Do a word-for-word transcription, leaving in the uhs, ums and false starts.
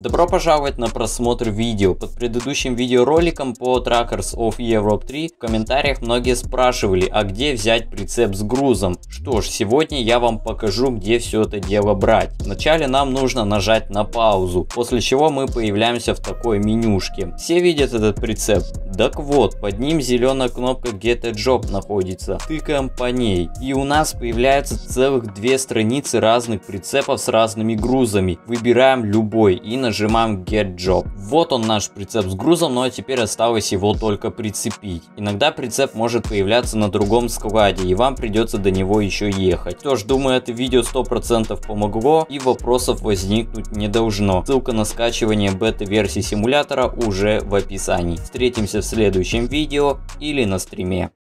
Добро пожаловать на просмотр видео. Под предыдущим видеороликом по Truckers of Europe три в комментариях многие спрашивали, а где взять прицеп с грузом. Что ж, сегодня я вам покажу, где все это дело брать. Вначале нам нужно нажать на паузу, после чего мы появляемся в такой менюшке. Все видят этот прицеп? Так вот, под ним зеленая кнопка Get a Job находится. Тыкаем по ней, и у нас появляется целых две страницы разных прицепов с разными грузами. Выбираем любой и нажимаем Get Job. Вот он, наш прицеп с грузом, но теперь осталось его только прицепить. Иногда прицеп может появляться на другом складе, и вам придется до него еще ехать. Что ж, думаю, это видео сто процентов помогло, и вопросов возникнуть не должно. Ссылка на скачивание бета-версии симулятора уже в описании. Встретимся в следующем видео или на стриме.